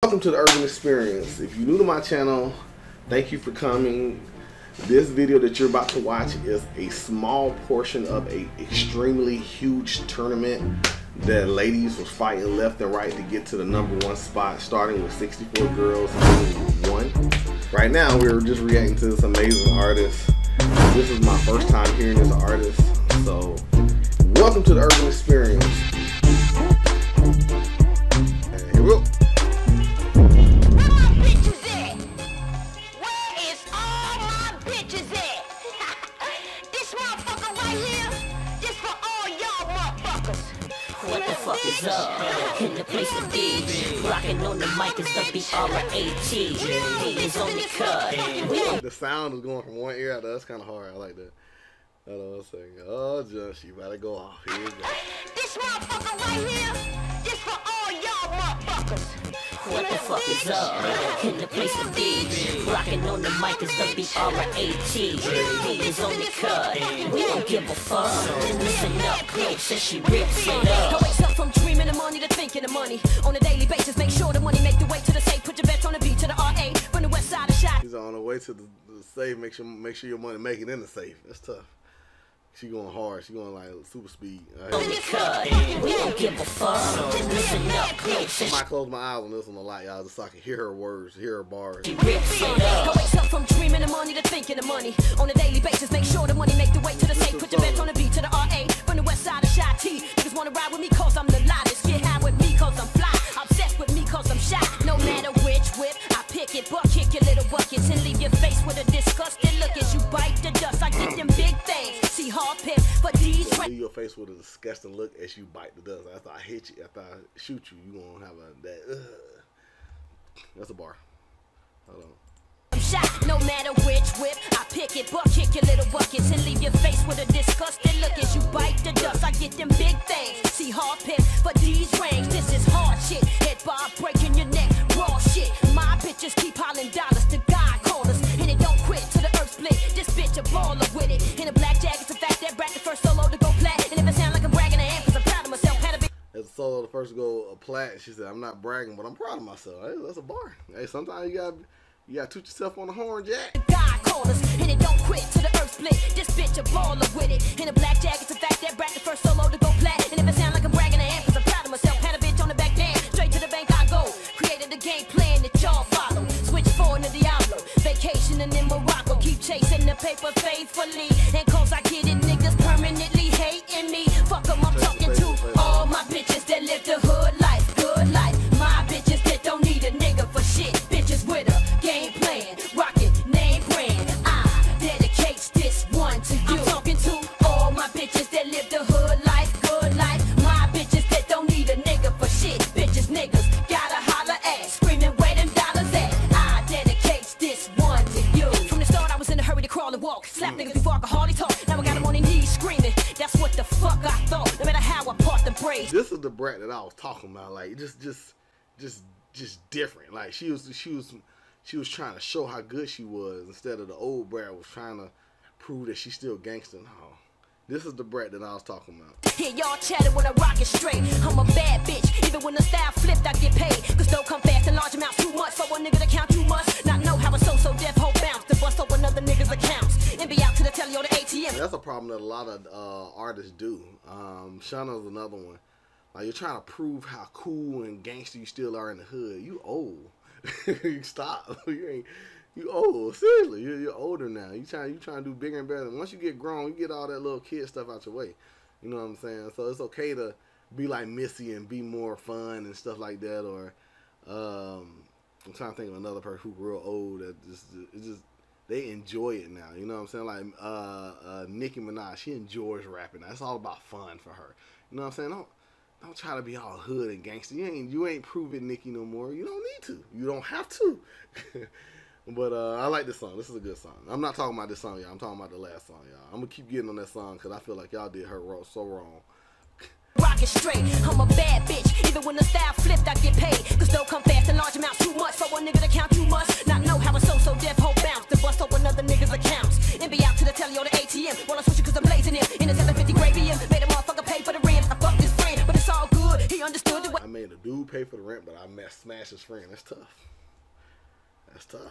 Welcome to the Urban Experience. If you're new to my channel, thank you for coming. This video that you're about to watch is a small portion of a extremely huge tournament that ladies was fighting left and right to get to the #1 spot, starting with 64 girls and one. Right now we're just reacting to this amazing artist. This is my first time hearing this artist, so welcome to the Urban Experience. And here we go. What the fuck is up? In the place to be. Rocking on the mic is the B-R-A-T. He is on the cut. The sound is going from one ear out. That's kind of hard. I like that. Hold on a second. Oh, just you better go off. Here we go. This motherfucker right here, this for all y'all motherfuckers. What the fuck is up? In the place to be. Rocking on the mic is the B-R-A-T. He is on the cut. We don't give a fuck. Listen up close as she rips it up. I wake up from dreaming of money to thinking of money. On a daily basis, make sure the money make the way to the safe. Put your bets on the B to the R.A. From the west side of shot. He's on the way to the safe. Make sure your money make it in the safe. That's tough. She going hard. She going like super speed. On the cut. We don't give a fuck. Listen up close. I might close my eyes on this one a lot, y'all, just so I can hear her words, hear her bars. She rips it up. I wake up from dreaming of money to thinking of money. On a daily basis, make sure the money make the way to the safe. Put your bets on the B to the R.A. From the west side of shot T. Niggas wanna ride with me cause I'm the loudest. Get high with me cause I'm fly. Obsessed with me cause I'm shy. No matter which whip, I pick it, but kick your little buckets and leave your face with a disgusted look as you bite the dust. I get them big things. See hard pip for these. Leave your face with a disgusting look as you bite the dust. After I hit you, after I shoot you, you gonna have that. That's a bar. Hold on. I'm shot, no matter which whip, I pick it, but kick your little buckets and leave your face with a disgusted look as you bite the dust. I get them big things. See hard pip for these rings. This is hard shit. Head bob breaking your neck. Raw shit. My bitches keep hollering dollars to God corners, and it don't quit till the earth split. This bitch a baller with it. In a black jacket, it's a fact that Brat the first solo to go plat. And if it sound like I'm bragging, I am, cause I'm proud of myself. Had a big As a solo, the first to go plat, she said, "I'm not bragging, but I'm proud of myself." Hey, that's a bar. Hey, sometimes you gotta toot yourself on the horn, Jack. God corners, and it don't quit till the earth split. This bitch a baller with it. In a black jacket, it's a fact that Brat the first solo to go plat. And if it sound like I'm bragging, I am, cause I'm proud of myself. Had a bitch on the back damn, straight to the bank I go. Created a game plan that y'all follow. Switch forward to Diablo, vacationing in Morocco. Keep chasing the paper faithfully, and cause I get it, niggas permanently hating me. Fuck 'em, I'm talking to all my bitches that live the hood life, good life. My bitches that don't need a nigga for shit. Bitches with a game plan, rockin' name brand. I dedicate this one to you. I'm talking to all my bitches that live the hood life, good life. My bitches that don't need a nigga for shit. Bitches, niggas, gotta holler at, screaming where them dollars at. I dedicate this one to you. From the start I was in a hurry to crawl and walk. Slap niggas before I could hardly talk. Now I got them on their knees screaming. That's what the fuck I thought. No matter how I part the braids. This is the Brat that I was talking about. Like just different. Like she was trying to show how good she was instead of the old Brat was trying to prove that she's still gangster. No. This is the Brat that I was talking about. Hear y'all chatter when I rock it straight. I'm a bad bitch. Even when the style flipped, I get paid. Cause don't come fast in large amounts too much. For one nigga to count, you must not know how a so deaf hoe bounce to bust up another nigga's accounts and be out to the telly or the ATM. That's a problem that a lot of artists do. Shauna's another one. Like you're trying to prove how cool and gangster you still are in the hood. You old. You stop. You old. Seriously, you're older now. You trying to do bigger and better. Once you get grown, you get all that little kid stuff out your way. You know what I'm saying? So it's okay to be like Missy and be more fun and stuff like that. Or I'm trying to think of another person who's real old that just they enjoy it now. You know what I'm saying? Like Nicki Minaj, she enjoys rapping. That's all about fun for her. You know what I'm saying? Don't try to be all hood and gangster. You ain't proving Nicki no more. You don't need to. You don't have to. But I like this song. This is a good song. I'm not talking about this song, y'all. I'm talking about the last song, y'all. I'm gonna keep getting on that song because I feel like y'all did her so wrong. Rock it straight, I'm a bad bitch. Even when the style flipped, I get paid. Cause don't come fast in large amounts too much. For one nigga to count, you must not know how a so deaf hoe bounce to bust up another nigga's accounts and be out to the telly or the ATM. While I'm switching cause I'm blazing him in a 750 gray BM. Made a motherfucker pay for the rims. I fucked his friend, but it's all good. He understood the way. I made a dude pay pay for the rent, but I smash his friend. That's tough. That's tough.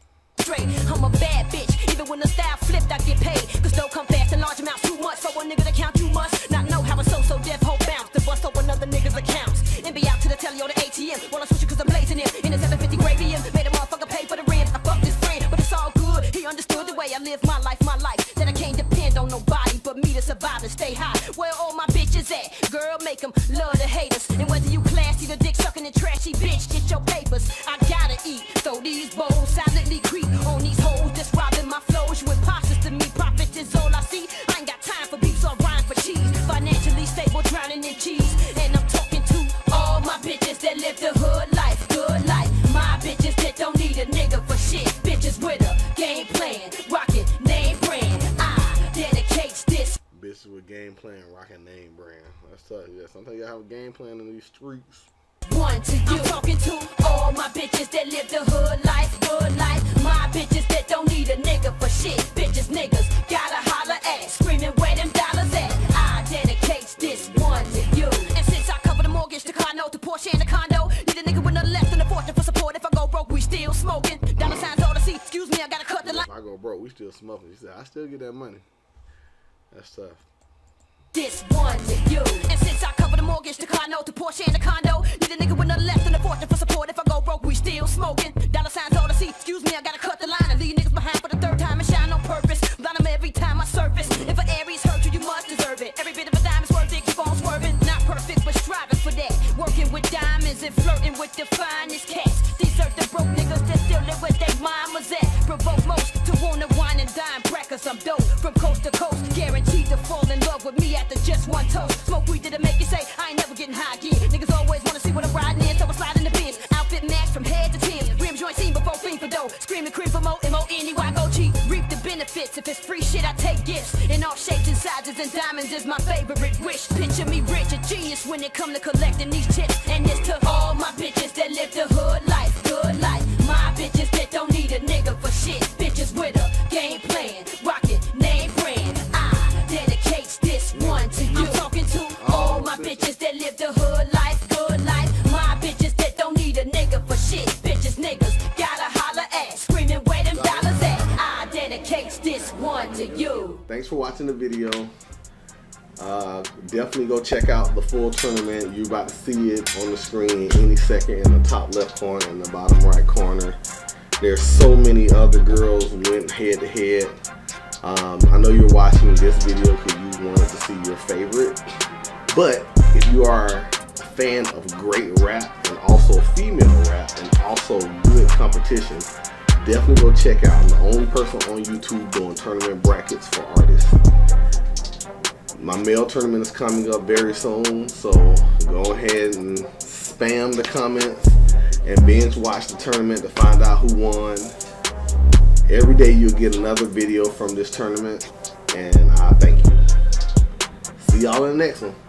I'm a bad bitch, even when the style flipped, I get paid. Cause don't come fast in large amounts too much. For one nigga to count, you must not know how a so-so deaf hoe bounce to bust over another nigga's accounts. And be out to the telly or the ATM. While I switch cause I'm blazing him in a 750 gravy. Made a motherfucker pay for the rims. I fucked his friend, but it's all good. He understood the way I live my life. That I can't depend on nobody but me to survive and stay high. Where all my bitches at? Girl, make them love to hate us. And whether you classy, the dick sucking and trashy bitch, get your papers. I gotta eat, so these bowls silently creep on these hoes that's robbing my flows. You imposters to me, profit is all I see. I ain't got time for beefs or rhyme for cheese. Financially stable, drowning in cheese. And I'm talking to all my bitches that live the hood life, good life. My bitches that don't need a nigga for shit. Bitches with a game plan, rockin' name brand. I dedicate this. Bitches with game plan, rocking name brand. That's tough. Yeah, sometimes you have a game plan in these streets. One to you. I'm talking to all my bitches that live the hood life, good life. My bitches that don't need a nigga for shit. Bitches, niggas, gotta holler at, screaming where them dollars at. I dedicate this one to you. And since I cover the mortgage, the car note, the Porsche and the condo, need a nigga with nothing left and a fortune for support. If I go broke, we still smoking. Dollar signs all to see. Excuse me, I gotta cut the line. If I go broke, we still smoking. She said, I still get that money. That's tough. This one to you. And since I cover the mortgage, the car note, the Porsche and the condo, need a nigga with nothing left and a fortune for support. If I go broke, we still smoking. Dollar signs all to see. Excuse me, I gotta cut the line and leave niggas behind for the third time and shine on purpose. Blind them every time I surface. If an Aries hurt you, you must deserve it. Every bit of a dime is worth it. Keep on swerving. Not perfect, but striving for that. Working with diamonds and flirting with the finest cats. These are the broke niggas that still live where they mamas at. Provoke most to wanna wine and dine crackers. I'm dope from coast to coast. Guaranteed to fall in love with me after just one toast. Smoke weed to make you say, I ain't never getting high again. Niggas always wanna see what I'm riding in, so I slide in the bins. Outfit match from head to Tim's. Rims joint seen before fiend for dough. Screaming cream for more, M-O-N-E-Y, go cheap. Reap the benefits, if it's free shit I take gifts. In all shapes and sizes and diamonds is my favorite wish. Picture me rich, a genius when it come to collecting these chips. And this to all my bitches that live the hood life, good life. My bitches that don't need a nigga for shit. Bitches with a game plan, rockin' name brand. I dedicate this one to you. I'm talking to all my bitches that live the hood life, good life. My bitches that don't need a nigga for shit. Bitches, niggas, gotta holler at, screaming where them dollars at. I dedicate this one to you. Thanks for watching the video. Definitely go check out the full tournament. You're about to see it on the screen any second in the top left corner and the bottom right corner. There's so many other girls who went head to head. I know you're watching this video because you wanted to see your favorite, but if you are a fan of great rap and also female rap and also good competition, definitely go check out. I'm the only person on YouTube doing tournament brackets for artists. My male tournament is coming up very soon, so go ahead and spam the comments and binge watch the tournament to find out who won. Every day you'll get another video from this tournament, and I thank you. See y'all in the next one.